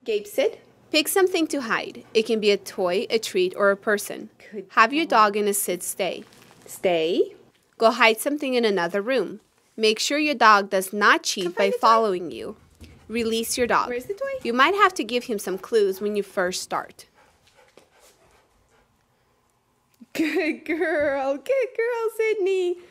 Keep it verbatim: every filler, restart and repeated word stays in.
Gabe, sit. Pick something to hide. It can be a toy, a treat, or a person. Good Have your dog in a sit-stay. Stay. Go hide something in another room. Make sure your dog does not cheat by following you. Release your dog. Where's the toy? You might have to give him some clues when you first start. Good girl. Good girl, Sydney.